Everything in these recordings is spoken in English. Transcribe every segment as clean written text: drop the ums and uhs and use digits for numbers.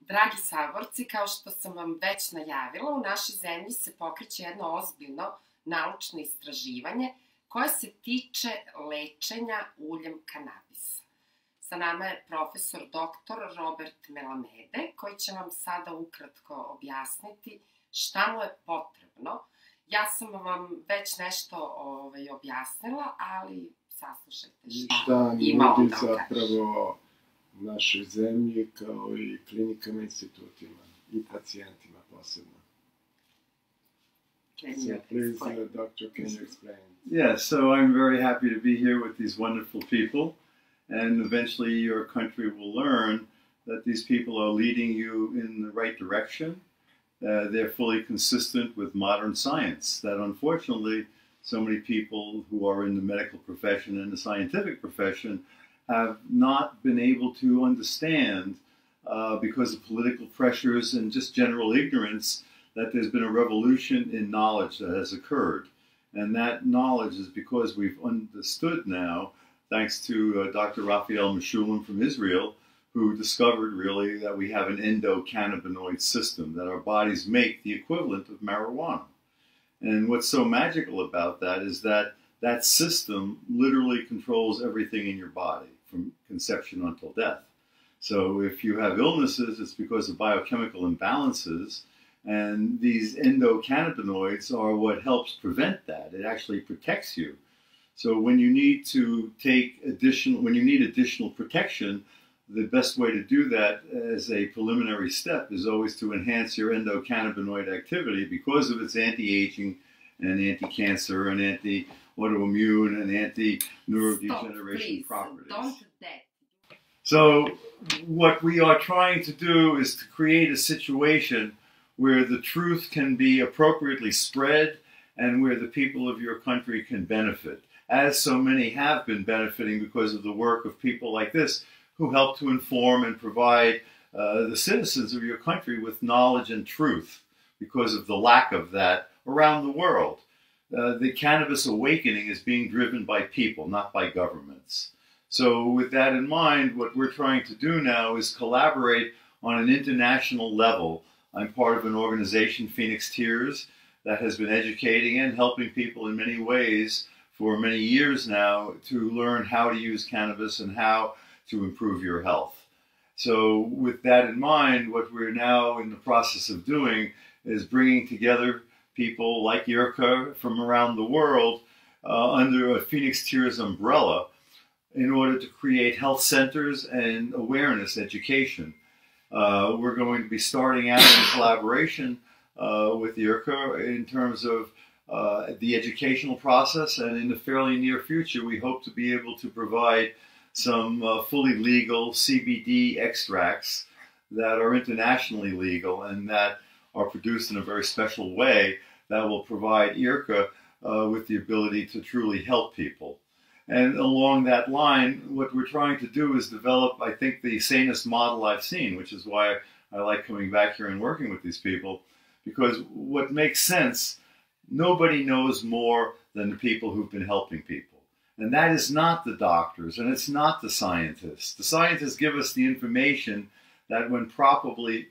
Dragi saborci, kao što sam vam već najavila, u našoj zemlji se pokreće jedno ozbiljno naučno istraživanje koje se tiče lečenja uljem kanabisa. Sa nama je profesor dr. Robert Melamede, koji će vam sada ukratko objasniti šta mu je potrebno. Ja sam vam već nešto objasnila, ali saslušajte šta ima on da nudi zapravo našoj zemlji kao i klinikama, institutima i pacijentima posebno. So please, doctor, can you explain? Yeah, so I'm very happy to be here with these wonderful people, and eventually your country will learn that these people are leading you in the right direction. They're fully consistent with modern science, that unfortunately so many people who are in the medical profession and the scientific profession have not been able to understand because of political pressures and just general ignorance that there's been a revolution in knowledge that has occurred. And that knowledge is because we've understood now, thanks to Dr. Raphael Mechoulam from Israel, who discovered really that we have an endocannabinoid system, that our bodies make the equivalent of marijuana. And what's so magical about that is that that system literally controls everything in your body, from conception until death. So if you have illnesses, it's because of biochemical imbalances, and these endocannabinoids are what helps prevent that. It actually protects you. So when you need to take additional protection, the best way to do that as a preliminary step is always to enhance your endocannabinoid activity because of its anti-aging and anti-cancer and anti-autoimmune and anti-neurodegeneration properties. Don't do that. So what we are trying to do is to create a situation where the truth can be appropriately spread and where the people of your country can benefit, as so many have been benefiting because of the work of people like this who help to inform and provide the citizens of your country with knowledge and truth because of the lack of that around the world. The cannabis awakening is being driven by people, not by governments. So with that in mind, what we're trying to do now is collaborate on an international level. I'm part of an organization, Phoenix Tears, that has been educating and helping people in many ways for many years now to learn how to use cannabis and how to improve your health. So with that in mind, what we're now in the process of doing is bringing together people like Jirka from around the world under a Phoenix Tears umbrella in order to create health centers and awareness education. We're going to be starting out in collaboration with Jirka in terms of the educational process, and in the fairly near future we hope to be able to provide some fully legal CBD extracts that are internationally legal and that are produced in a very special way that will provide Jirka with the ability to truly help people. And along that line, what we're trying to do is develop, I think, the sanest model I've seen, which is why I like coming back here and working with these people, because what makes sense, nobody knows more than the people who've been helping people. And that is not the doctors, and it's not the scientists. The scientists give us the information that, when properly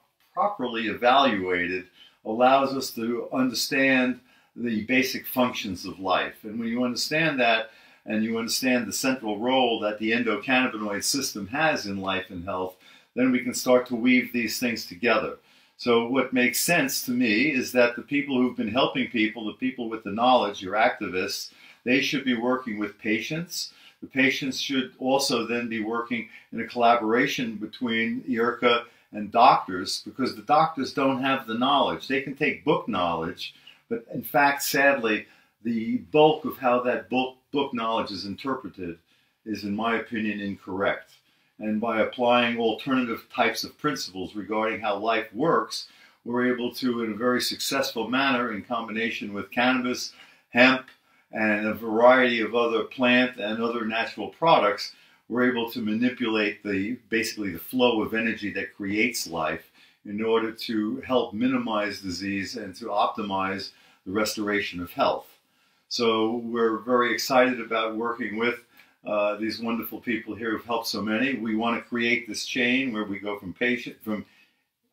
evaluated, allows us to understand the basic functions of life. And when you understand that, and you understand the central role that the endocannabinoid system has in life and health, then we can start to weave these things together. So what makes sense to me is that the people who've been helping people, the people with the knowledge, your activists, they should be working with patients. The patients should also then be working in a collaboration between Jirka and doctors, because the doctors don't have the knowledge. They can take book knowledge, but in fact, sadly, the bulk of how that book knowledge is interpreted is, in my opinion, incorrect. And by applying alternative types of principles regarding how life works, we're able to, in a very successful manner, in combination with cannabis, hemp, and a variety of other plant and other natural products, we're able to manipulate basically the flow of energy that creates life in order to help minimize disease and to optimize the restoration of health. So we're very excited about working with these wonderful people here who've helped so many. We want to create this chain where we go from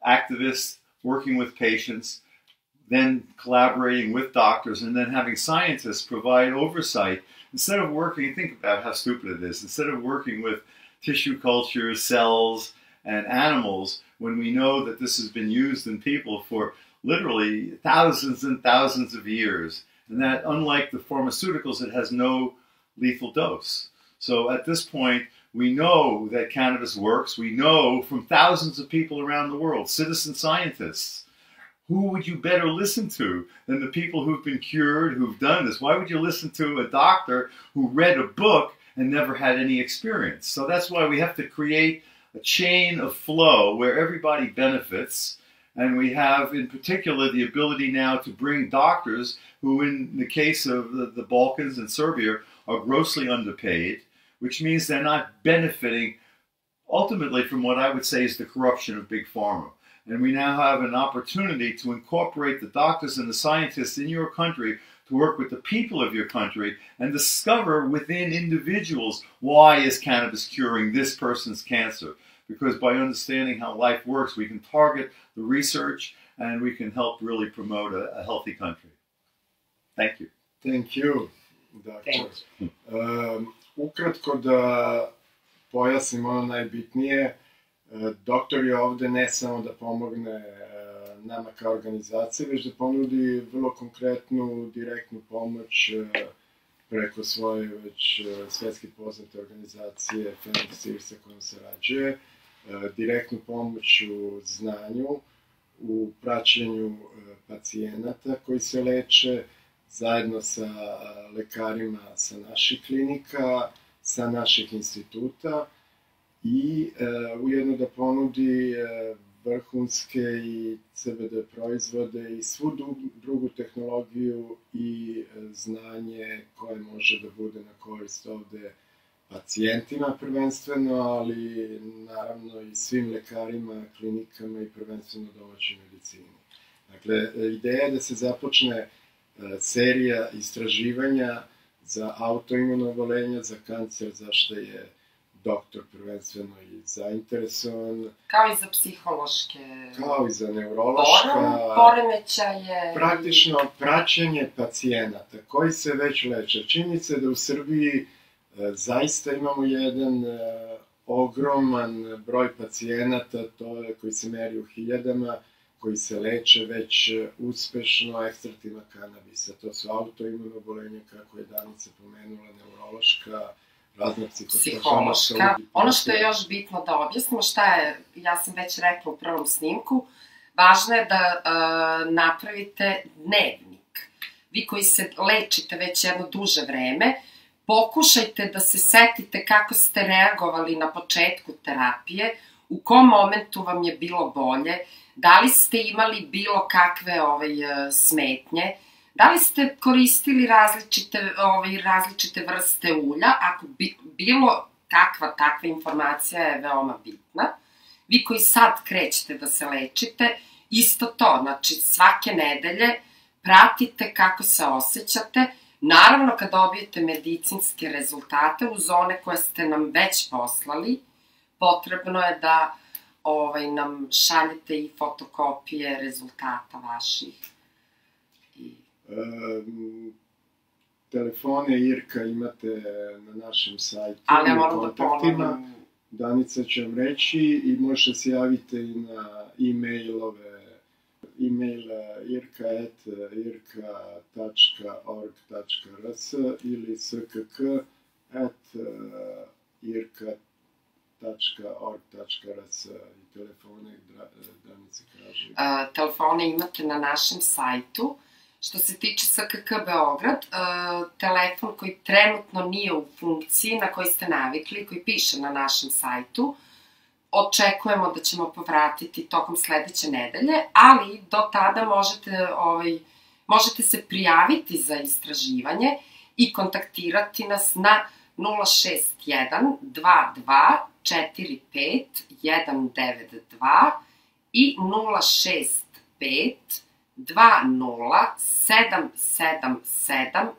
activists working with patients, then collaborating with doctors, and then having scientists provide oversight. Instead of working, think about how stupid it is, instead of working with tissue culture, cells, and animals, when we know that this has been used in people for literally thousands and thousands of years, and that unlike the pharmaceuticals, it has no lethal dose. So at this point, we know that cannabis works. We know from thousands of people around the world, citizen scientists. Who would you better listen to than the people who've been cured, who've done this? Why would you listen to a doctor who read a book and never had any experience? So that's why we have to create a chain of flow where everybody benefits. And we have, in particular, the ability now to bring doctors who, in the case of the Balkans and Serbia, are grossly underpaid, which means they're not benefiting ultimately from what I would say is the corruption of Big Pharma. And we now have an opportunity to incorporate the doctors and the scientists in your country to work with the people of your country and discover within individuals why is cannabis curing this person's cancer. Because by understanding how life works, we can target the research and we can help really promote a healthy country. Thank you. Thank you, doctor. Thank Ukratko da pojasnim ono najbitnije, doktor je ovde ne samo da pomogne nama kao organizaciji, već da ponudi vrlo konkretnu, direktnu pomoć preko svoje već svetski poznate organizacije Phoenix sa kojom sarađuje, direktnu pomoć u znanju, u praćenju pacijenata koji se leče, zajedno sa lekarima sa naših klinika, sa naših instituta i ujedno da ponudi vrhunske i CBD proizvode i svu drugu tehnologiju i znanje koje može da bude na korist ovde pacijentima prvenstveno, ali naravno i svim lekarima, klinikama i prvenstveno domaćoj medicini. Dakle, ideja je da se započne serija istraživanja za autoimuno obolenja, za kancer, zašto je doktor prvenstveno i zainteresovan. Kao i za psihološke... Kao i za neurološka... Poremećaje... Praktično praćenje pacijenata koji se već leče. Čini se da u Srbiji zaista imamo jedan ogroman broj pacijenata, to je koji se meri u hiljadama, koji se leče već uspešno ekstraktima kanabisa. To su autoimuno obolenja, kako je Danica pomenula, neurološka, razna psihološka. Ono što je još bitno da objasnimo, šta je, ja sam već rekla u prvom snimku, važno je da napravite dnevnik. Vi koji se lečite već jedno duže vreme, pokušajte da se setite kako ste reagovali na početku terapije, u kom momentu vam je bilo bolje, da li ste imali bilo kakve smetnje, da li ste koristili različite vrste ulja, ako bilo takva informacija je veoma bitna. Vi koji sad krećete da se lečite, isto to, znači svake nedelje pratite kako se osjećate. Naravno, kad dobijete medicinske rezultate uz one koje ste nam već poslali, potrebno je da nam šaljete i fotokopije rezultata vaših. Telefone Irka imate na našem sajtu. Ali ja moram da ponovim. Danica će vam reći i možete se javiti i na e-mailove irka@irka.org.rs ili skk@irka.org.rs i telefone Danica kaže. Telefone imate na našem sajtu. Što se tiče SKK Beograd, telefon koji trenutno nije u funkciji na koji ste navikli, koji piše na našem sajtu, očekujemo da ćemo povratiti tokom sledeće nedelje, ali do tada možete se prijaviti za istraživanje i kontaktirati nas na 061 22 45 192 i 065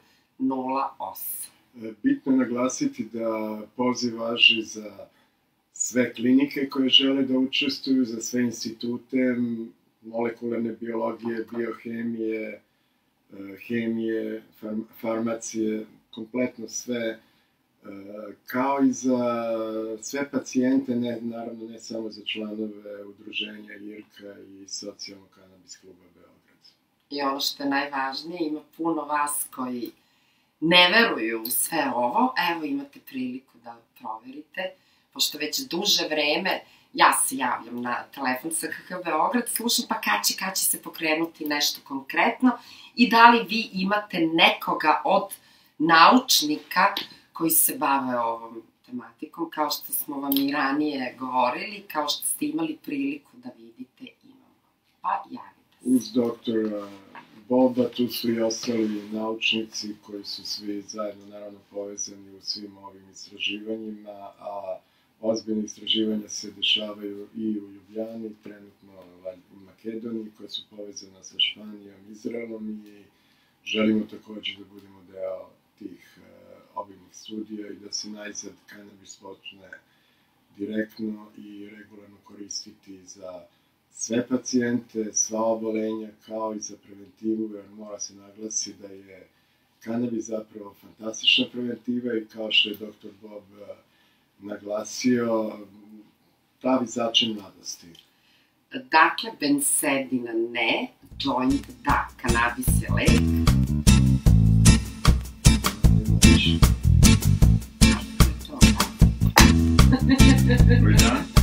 20-777-08. Bitno je naglasiti da poziv važi za sve klinike koje žele da učestvuju, za sve institute, molekularne biologije, biohemije, hemije, farmacije, kompletno sve, kao i za sve pacijente, naravno ne samo za članove udruženja IRKA i Socijalnog kanabis kluba Beograd. I ono što je najvažnije, ima puno vas koji ne veruju u sve ovo, evo imate priliku da proverite, pošto već duže vreme ja se javljam na telefon SKH Beograd, slušam pa kad će se pokrenuti nešto konkretno i da li vi imate nekoga od naučnika koji se bave ovom tematikom, kao što smo vam i ranije govorili, kao što ste imali priliku da vidite, imamo. Pa javite se. Uz doktora Boba tu su i ostali naučnici koji su svi zajedno naravno povezani u svim ovim istraživanjima, a ozbiljne istraživanja se dešavaju i u Ljubljani, trenutno u Makedoniji, koja su povezana sa Španijom, Izraelom i želimo takođe da budemo deo tih obilnih studija i da se najzad kanabis počne direktno i regularno koristiti za sve pacijente, sva obolenja, kao i za preventivu, jer mora se naglasi da je kanabis zapravo fantastična preventiva i kao što je dr. Bob naglasio, pravi začin mladosti. Dakle, bensedina ne, joint da, kanabis je lek. We're done?